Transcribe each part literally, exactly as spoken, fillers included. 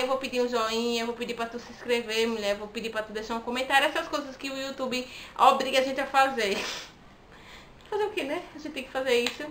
eu vou pedir um joinha, eu vou pedir pra tu se inscrever, mulher, eu vou pedir pra tu deixar um comentário, essas coisas que o YouTube obriga a gente a fazer. Fazer o que, né? A gente tem que fazer isso.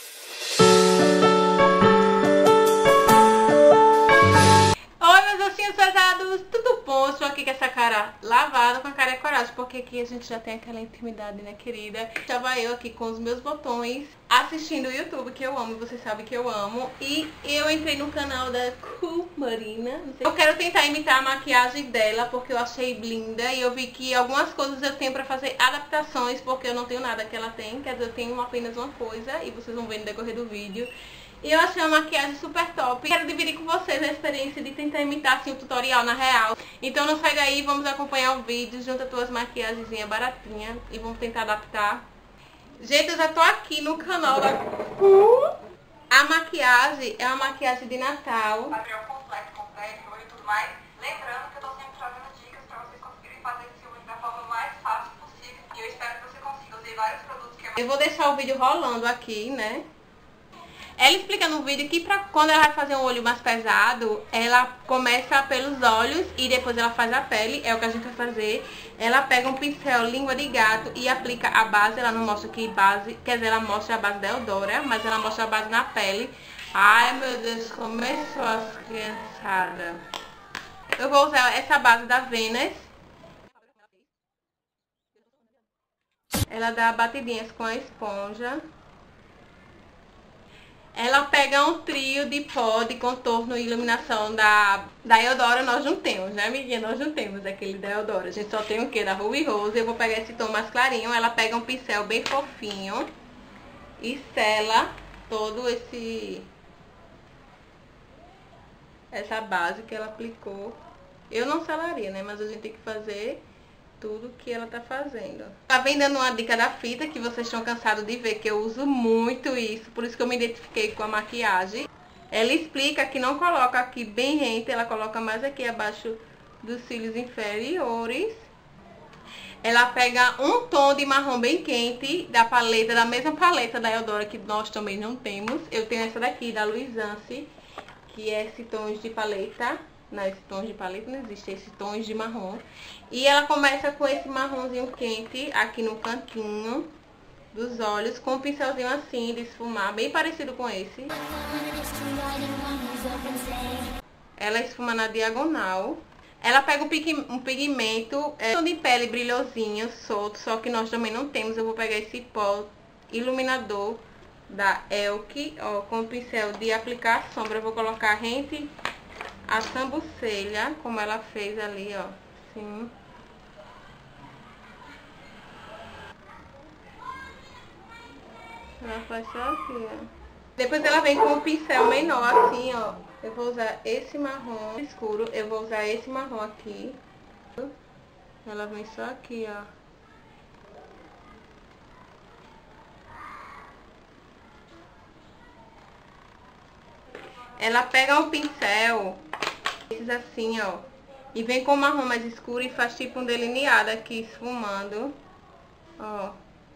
Oi, meus ossinhos pesados, tudo bom? Estou aqui com essa cara lavada, com a cara coragem, porque aqui a gente já tem aquela intimidade, né, querida? Estava eu aqui com os meus botões, assistindo o YouTube, que eu amo, vocês sabem que eu amo. E eu entrei no canal da Cool Marina. Não sei. Eu quero tentar imitar a maquiagem dela, porque eu achei linda. E eu vi que algumas coisas eu tenho pra fazer adaptações, porque eu não tenho nada que ela tem. Quer dizer, eu tenho apenas uma coisa, e vocês vão ver no decorrer do vídeo. E eu achei uma maquiagem super top. Quero dividir com vocês a experiência de tentar imitar assim o tutorial na real. Então não sai daí, vamos acompanhar o vídeo. Junta tuas maquiagenzinhas baratinha e vamos tentar adaptar. Gente, eu já tô aqui no canal da... A maquiagem é uma maquiagem de Natal. Material completo, completo e tudo mais. Lembrando que eu tô sempre trazendo dicas pra vocês conseguirem fazer esse look da forma mais fácil possível. E eu espero que você consiga. Usei vários produtos que... Eu vou deixar o vídeo rolando aqui, né? Ela explica no vídeo que pra quando ela vai fazer um olho mais pesado, ela começa pelos olhos e depois ela faz a pele, é o que a gente vai fazer. Ela pega um pincel língua de gato e aplica a base, ela não mostra que base, quer dizer, ela mostra a base da Eudora, mas ela mostra a base na pele. Ai meu Deus, começou as criançadas. Eu vou usar essa base da Venus. Ela dá batidinhas com a esponja. Ela pega um trio de pó de contorno e iluminação da, da Eudora, nós não temos, né, amiguinha? Nós não temos aquele da Eudora. A gente só tem o que? Da Ruby Rose. Eu vou pegar esse tom mais clarinho. Ela pega um pincel bem fofinho e sela todo esse... essa base que ela aplicou. Eu não selaria, né? Mas a gente tem que fazer tudo que ela tá fazendo. Tá vendo dando uma dica da fita, que vocês estão cansados de ver que eu uso muito isso, por isso que eu me identifiquei com a maquiagem. Ela explica que não coloca aqui bem rente, ela coloca mais aqui abaixo dos cílios inferiores. Ela pega um tom de marrom bem quente da paleta, da mesma paleta da Eudora, que nós também não temos. Eu tenho essa daqui, da Luisance, que é esse tom de paleta. Não, esse tom de paleta não existe, esse tom de marrom. E ela começa com esse marronzinho quente aqui no cantinho dos olhos, com um pincelzinho assim de esfumar, bem parecido com esse. Ela esfuma na diagonal. Ela pega um pigmento, é, tom de pele brilhosinho, solto, só que nós também não temos. Eu vou pegar esse pó iluminador da Elke, ó, com o pincel de aplicar sombra. Eu vou colocar rente a sobrancelha, como ela fez ali, ó, assim. Ela faz só aqui, ó. Depois ela vem com um pincel menor, assim, ó. Eu vou usar esse marrom escuro, eu vou usar esse marrom aqui. Ela vem só aqui, ó. Ela pega um pincel, esses assim, ó, e vem com o marrom mais escuro e faz tipo um delineado aqui, esfumando, ó.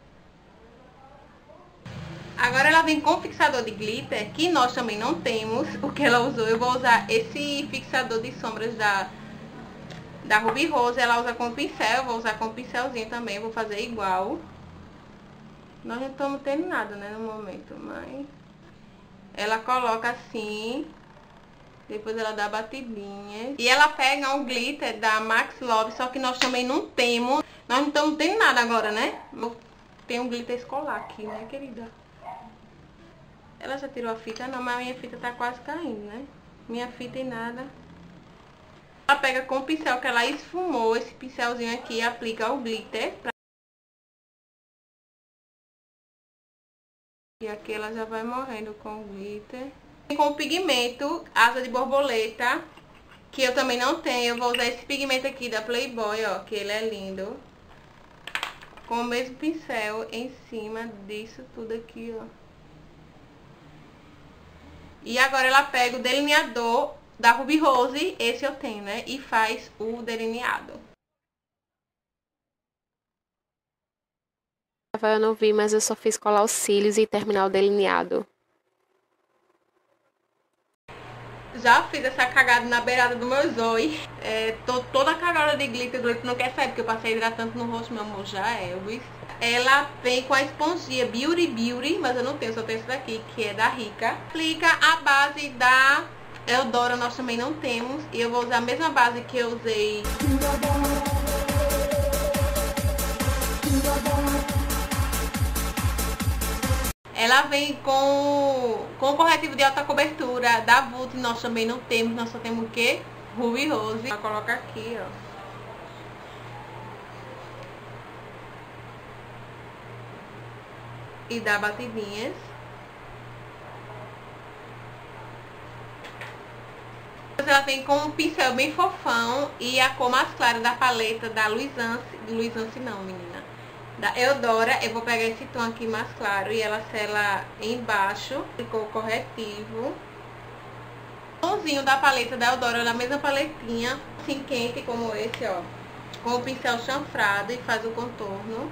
Agora ela vem com fixador de glitter, que nós também não temos, o que ela usou. Eu vou usar esse fixador de sombras da, da Ruby Rose, ela usa com pincel, eu vou usar com pincelzinho também, vou fazer igual. Nós não estamos tendo nada, né, no momento, mas... Ela coloca assim, depois ela dá batidinhas. E ela pega um glitter da Max Love, só que nós também não temos. Nós não estamos tendo nada agora, né? Tem um glitter escolar aqui, né, querida? Ela já tirou a fita? Não, mas a minha fita tá quase caindo, né? Minha fita e nada. Ela pega com o pincel que ela esfumou, esse pincelzinho aqui, e aplica o glitter. E aqui ela já vai morrendo com o glitter. Com o pigmento asa de borboleta, que eu também não tenho. Eu vou usar esse pigmento aqui da Playboy, ó, que ele é lindo. Com o mesmo pincel em cima disso tudo aqui, ó. E agora ela pega o delineador da Ruby Rose, esse eu tenho, né? E faz o delineado. Eu não vi, mas eu só fiz colar os cílios e terminar o delineado. Já fiz essa cagada na beirada do meu zóio. É, tô toda cagada de glitter, glitter não quer sair, porque eu passei hidratante no rosto, meu amor, já é, Elvis. Ela vem com a esponjinha Beauty Beauty, mas eu não tenho, só tenho essa daqui, que é da Rica. Aplica a base da Eudora, nós também não temos. E eu vou usar a mesma base que eu usei. Ela vem com, com corretivo de alta cobertura da Vult, nós também não temos, nós só temos o que? Ruby Rose. Vou colocar aqui, ó. E dá batidinhas. Ela vem com um pincel bem fofão e a cor mais clara da paleta da Luisance, Luisance não, menina, da Eudora. Eu vou pegar esse tom aqui mais claro e ela sela embaixo, ficou corretivo. O tomzinho da paleta da Eudora, na mesma paletinha, assim quente como esse, ó, com o pincel chanfrado e faz o contorno.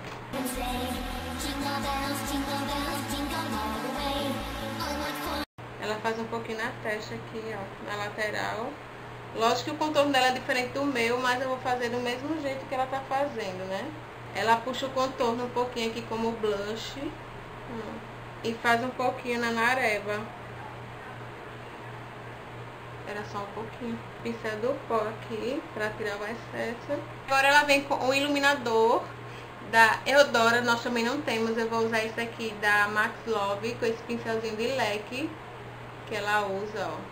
Ela faz um pouquinho na testa aqui, ó, na lateral. Lógico que o contorno dela é diferente do meu, mas eu vou fazer do mesmo jeito que ela tá fazendo, né? Ela puxa o contorno um pouquinho aqui como blush. Hum, e faz um pouquinho na nareba. Era só um pouquinho. Pincel do pó aqui, pra tirar o excesso. Agora ela vem com o iluminador da Eudora, nós também não temos. Eu vou usar esse aqui da Max Love, com esse pincelzinho de leque que ela usa, ó.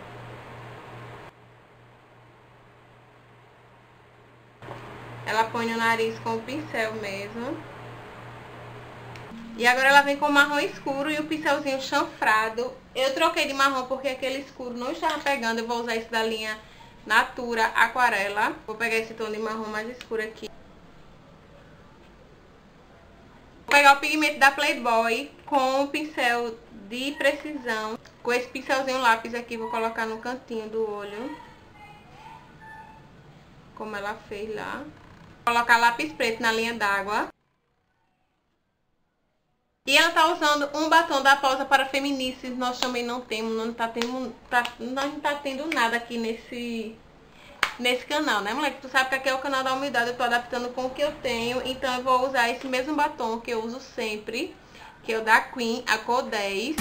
Ela põe no nariz com o pincel mesmo. E agora ela vem com o marrom escuro e o pincelzinho chanfrado. Eu troquei de marrom porque aquele escuro não estava pegando. Eu vou usar esse da linha Natura Aquarela. Vou pegar esse tom de marrom mais escuro aqui. Vou pegar o pigmento da Playboy com o pincel de precisão. Com esse pincelzinho lápis aqui, vou colocar no cantinho do olho. Como ela fez lá. Vou colocar lápis preto na linha d'água. E ela tá usando um batom da Posa para Feminices. Nós também não temos, não tá tendo, tá, não tá tendo nada aqui nesse, nesse canal, né, moleque? Tu sabe que aqui é o canal da humildade, eu tô adaptando com o que eu tenho. Então eu vou usar esse mesmo batom que eu uso sempre, que é o da Queen, a cor dez.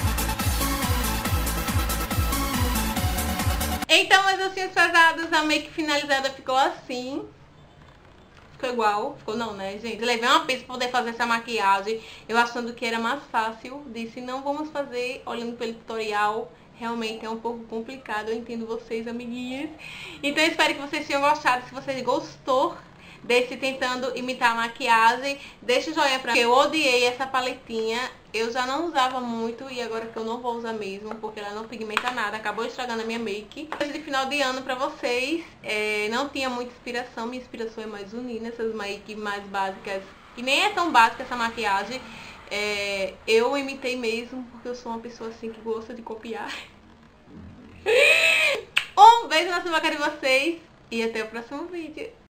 Então, meus ossinhos pesados, a make finalizada ficou assim. Ficou igual, ficou não, né, gente? Levei uma pista pra poder fazer essa maquiagem. Eu achando que era mais fácil. Disse, não vamos fazer olhando pelo tutorial. Realmente é um pouco complicado, eu entendo vocês, amiguinhas. Então eu espero que vocês tenham gostado. Se vocês gostou desse tentando imitar a maquiagem, deixa o joinha pra mim. Eu odiei essa paletinha. Eu já não usava muito e agora que eu não vou usar mesmo, porque ela não pigmenta nada, acabou estragando a minha make. De final de ano pra vocês, é, não tinha muita inspiração, minha inspiração é mais unir essas make mais básicas, que nem é tão básica essa maquiagem. É, eu imitei mesmo, porque eu sou uma pessoa assim que gosta de copiar. Um beijo na sua cara de vocês e até o próximo vídeo.